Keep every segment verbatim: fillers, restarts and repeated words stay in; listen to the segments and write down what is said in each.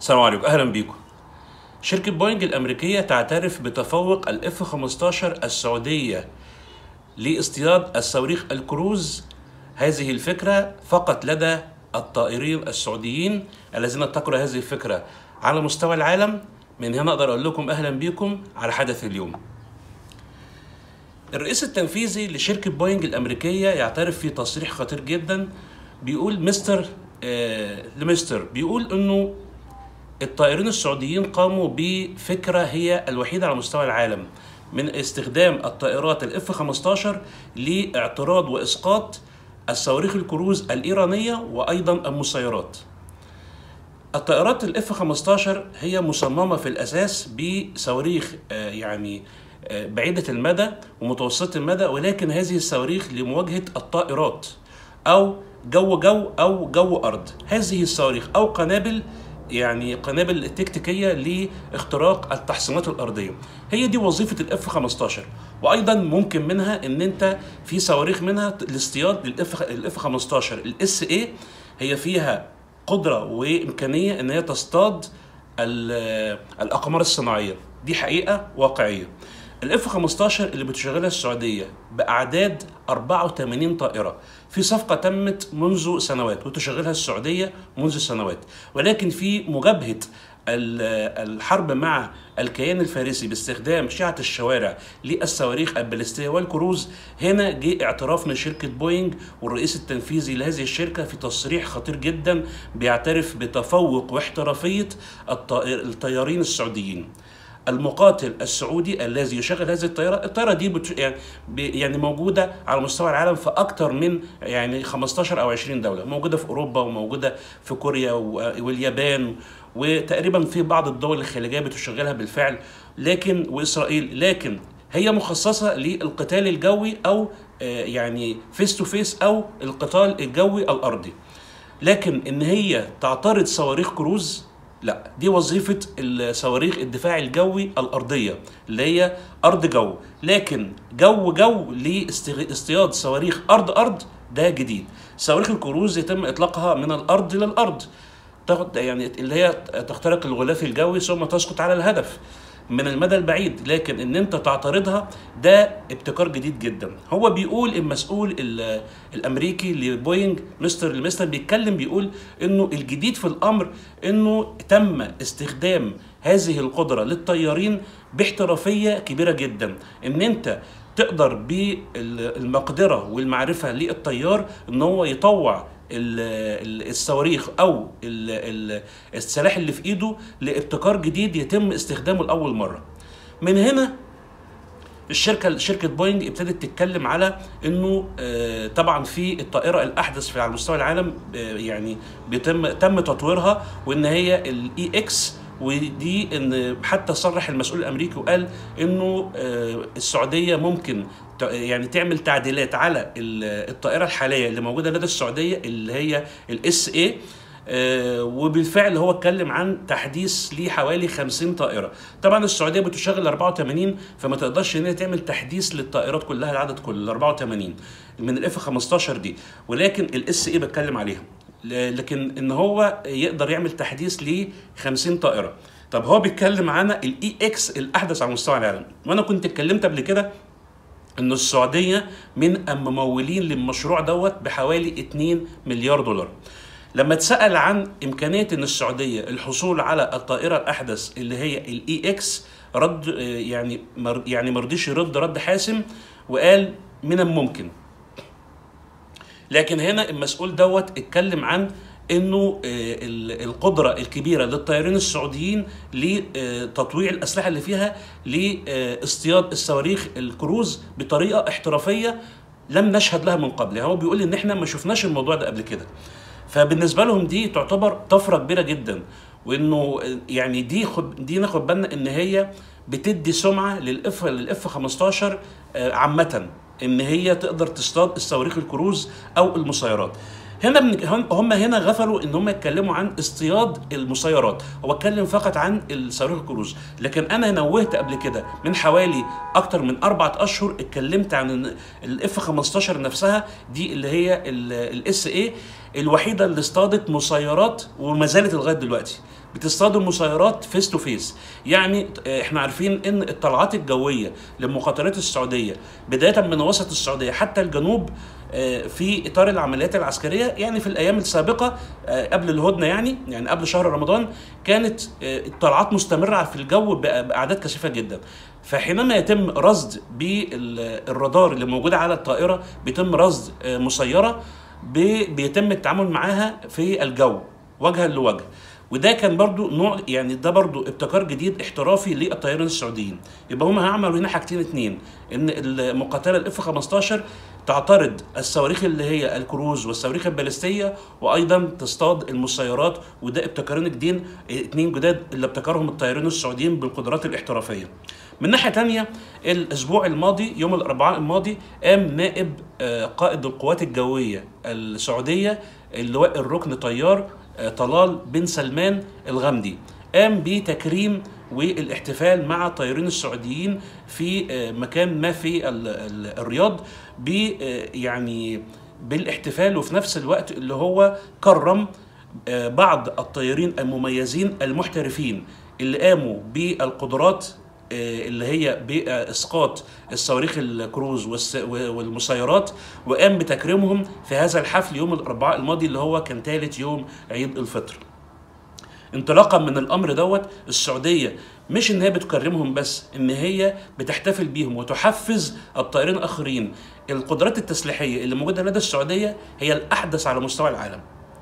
السلام عليكم، اهلا بيكم. شركة بوينج الامريكية تعترف بتفوق الاف خمستاشر السعودية لاصطياد الصواريخ الكروز. هذه الفكرة فقط لدى الطائرين السعوديين الذين ابتكروا هذه الفكرة على مستوى العالم. من هنا اقدر اقول لكم اهلا بيكم على حدث اليوم. الرئيس التنفيذي لشركة بوينج الامريكية يعترف في تصريح خطير جدا، بيقول مستر آه لمستر بيقول انه الطائرين السعوديين قاموا بفكرة هي الوحيدة على مستوى العالم من استخدام الطائرات الاف خمستاشر لاعتراض واسقاط الصواريخ الكروز الايرانية وايضا المسيرات. الطائرات الاف خمستاشر هي مصممة في الاساس بصواريخ يعني بعيدة المدى ومتوسطة المدى، ولكن هذه الصواريخ لمواجهة الطائرات او جو جو او جو ارض. هذه الصواريخ او قنابل يعني قنابل تكتيكيه لاختراق التحصينات الارضيه، هي دي وظيفه الاف خمستاشر. وايضا ممكن منها ان انت في صواريخ منها لاصطياد للاف الاف خمستاشر الاس اي، هي فيها قدره وامكانيه ان هي تصطاد الاقمار الصناعيه. دي حقيقه واقعيه. الاف خمستاشر اللي بتشغلها السعوديه باعداد أربعة وثمانين طائره في صفقه تمت منذ سنوات وتشغلها السعوديه منذ سنوات، ولكن في مجابهه الحرب مع الكيان الفارسي باستخدام شعة الشوارع للصواريخ البالستيه والكروز، هنا جه اعتراف من شركه بوينج والرئيس التنفيذي لهذه الشركه في تصريح خطير جدا بيعترف بتفوق واحترافيه الطيارين السعوديين. المقاتل السعودي الذي يشغل هذه الطائره، الطائره دي بت... يعني يعني موجوده على مستوى العالم في اكثر من يعني خمستاشر او عشرين دوله، موجوده في اوروبا وموجوده في كوريا واليابان وتقريبا في بعض الدول الخليجيه بتشغلها بالفعل، لكن واسرائيل، لكن هي مخصصه للقتال الجوي او يعني فيس تو فيس او القتال الجوي الارضي. لكن ان هي تعترض صواريخ كروز، لا، دي وظيفة الصواريخ الدفاع الجوي الأرضية اللي هي أرض جو، لكن جو جو لاصطياد صواريخ أرض أرض ده جديد. صواريخ الكروز يتم إطلاقها من الأرض للأرض، يعني اللي هي تخترق الغلاف الجوي ثم تسقط على الهدف من المدى البعيد، لكن ان انت تعترضها ده ابتكار جديد جدا. هو بيقول المسؤول الامريكي لبوينج مستر لمستر بيتكلم بيقول انه الجديد في الامر انه تم استخدام هذه القدرة للطيارين باحترافية كبيرة جدا، ان انت تقدر بالمقدرة والمعرفة للطيار ان هو يطوع الصواريخ او السلاح اللي في ايده لابتكار جديد يتم استخدامه لاول مره. من هنا الشركه شركه بوينج ابتدت تتكلم على انه طبعا في الطائره الاحدث في على مستوى العالم يعني بيتم تم تطويرها، وان هي الاي اكس، ودي ان حتى صرح المسؤول الامريكي وقال انه السعوديه ممكن يعني تعمل تعديلات على الطائره الحاليه اللي موجوده لدى السعوديه اللي هي الاس اي، وبالفعل هو اتكلم عن تحديث لحوالي خمسين طائره. طبعا السعوديه بتشغل أربعة وثمانين، فما تقدرش ان هي تعمل تحديث للطائرات كلها، العدد كله أربعة وثمانين من الاف خمستاشر دي، ولكن الاس اي بتكلم عليها، لكن ان هو يقدر يعمل تحديث ل خمسين طائره. طب هو بيتكلم عن الاي اكس الاحدث على مستوى العالم، وانا كنت اتكلمت قبل كده ان السعوديه من الممولين للمشروع دوت بحوالي اتنين مليار دولار. لما اتسال عن امكانيه ان السعوديه الحصول على الطائره الاحدث اللي هي الاي اكس، رد يعني مر يعني ما رضيش يرد رد حاسم وقال من الممكن. لكن هنا المسؤول دوت اتكلم عن انه القدره الكبيره للطيارين السعوديين لتطويع الاسلحه اللي فيها لاصطياد الصواريخ الكروز بطريقه احترافيه لم نشهد لها من قبل. يعني هو بيقول ان احنا ما شفناش الموضوع ده قبل كده، فبالنسبه لهم دي تعتبر طفره كبيره جدا، وانه يعني دي خد دي ناخد بالنا ان هي بتدي سمعه للاف للاف خمستاشر عامه ان هي تقدر تصطاد الصواريخ الكروز او المسيرات. هنا هم هنا غفلوا ان هم يتكلموا عن اصطياد المسيرات، هو اتكلم فقط عن الصاروخ الكروز. لكن انا نوهت قبل كده من حوالي اكتر من اربعة اشهر اتكلمت عن الاف خمستاشر نفسها، دي اللي هي الاس اي الوحيده اللي اصطادت مسيرات وما زالت لغايه دلوقتي بتصطاد المسيرات فيس تو فيس. يعني احنا عارفين ان الطلعات الجويه للمقاتلات السعوديه بدايه من وسط السعوديه حتى الجنوب في اطار العمليات العسكريه، يعني في الايام السابقه قبل الهدنه، يعني يعني قبل شهر رمضان كانت الطلعات مستمره في الجو باعداد كثيفه جدا. فحينما يتم رصد بالرادار اللي موجوده على الطائره، بيتم رصد مسيره بيتم التعامل معاها في الجو وجها لوجه. وده كان برضو نوع، يعني ده برضو ابتكار جديد احترافي للطيارين السعوديين. يبقى هم هيعملوا هنا حاجتين اتنين، ان المقاتله الاف خمستاشر تعترض الصواريخ اللي هي الكروز والصواريخ البالستيه، وايضا تصطاد المسيرات. وده ابتكارين جديد اتنين جداد اللي ابتكرهم الطيارين السعوديين بالقدرات الاحترافيه. من ناحيه تانية، الاسبوع الماضي يوم الاربعاء الماضي قام نائب قائد القوات الجويه السعوديه اللواء الركن طيار طلال بن سلمان الغامدي، قام بتكريم والاحتفال مع الطيارين السعوديين في مكان ما في الرياض، ب يعني بالاحتفال، وفي نفس الوقت اللي هو كرم بعض الطيارين المميزين المحترفين اللي قاموا بالقدرات اللي هي بإسقاط الصواريخ الكروز والمسيرات، وقام بتكريمهم في هذا الحفل يوم الأربعاء الماضي اللي هو كان ثالث يوم عيد الفطر. انطلاقا من الأمر دوت، السعودية مش إن هي بتكرمهم بس، إن هي بتحتفل بيهم وتحفز الطائرين الآخرين. القدرات التسليحية اللي موجودة لدى السعودية هي الأحدث على مستوى العالم.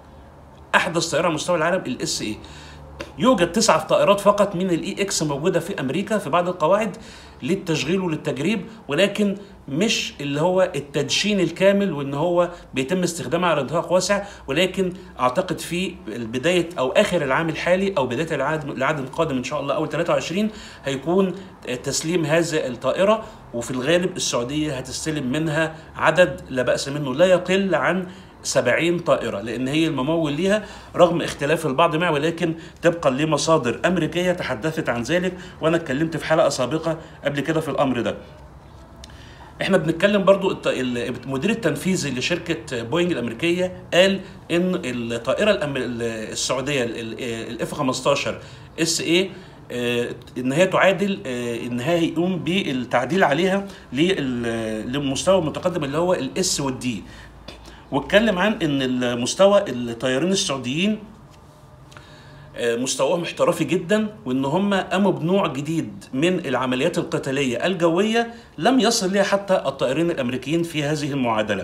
أحدث طائرة على مستوى العالم الاس اي. يوجد تسع طائرات فقط من الاي اكس موجوده في امريكا في بعض القواعد للتشغيل وللتجريب، ولكن مش اللي هو التدشين الكامل وان هو بيتم استخدامها على نطاق واسع. ولكن اعتقد في بدايه او اخر العام الحالي او بدايه العام العام القادم ان شاء الله اول ثلاثة وعشرين هيكون تسليم هذه الطائره، وفي الغالب السعوديه هتستلم منها عدد لا باس منه لا يقل عن سبعين طائرة، لأن هي الممول ليها رغم اختلاف البعض معه، ولكن طبقا لمصادر أمريكية تحدثت عن ذلك، وأنا اتكلمت في حلقة سابقة قبل كده في الأمر ده. احنا بنتكلم برضو المدير التنفيذي لشركة بوينج الأمريكية قال إن الطائرة السعودية الاف خمستاشر اس اي ان هي تعادل ان هي يقوم بالتعديل عليها للمستوى المتقدم اللي هو الاس والدي. واتكلم عن ان المستوى الطيارين السعوديين مستواهم احترافي جدا، وان هم قاموا بنوع جديد من العمليات القتاليه الجويه لم يصل لها حتى الطائرين الامريكيين في هذه المعادله.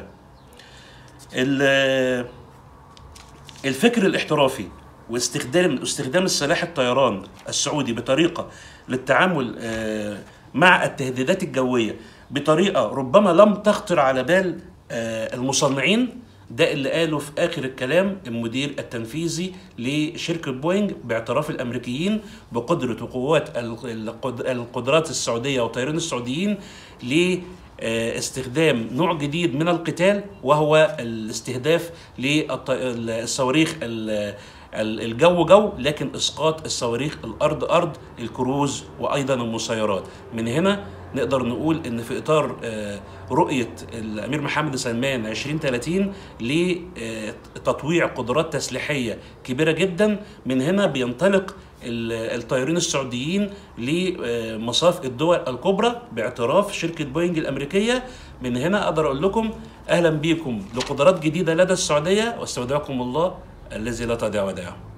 الفكر الاحترافي واستخدام استخدام السلاح الطيران السعودي بطريقه للتعامل مع التهديدات الجويه بطريقه ربما لم تخطر على بال المصنعين، ده اللي قاله في آخر الكلام المدير التنفيذي لشركة بوينج باعتراف الأمريكيين بقدرة وقوات القدرات السعودية والطيارين السعوديين لاستخدام نوع جديد من القتال، وهو الاستهداف للصواريخ الجو جو، لكن إسقاط الصواريخ الأرض أرض، الكروز وأيضا المسيرات. من هنا نقدر نقول ان في اطار رؤيه الامير محمد سلمان عشرين ثلاثين لتطويع قدرات تسليحيه كبيره جدا، من هنا بينطلق الطيارين السعوديين لمصاف الدول الكبرى باعتراف شركه بوينج الامريكيه. من هنا اقدر اقول لكم اهلا بكم لقدرات جديده لدى السعوديه، واستودعكم الله الذي لا تضيع ودائعه.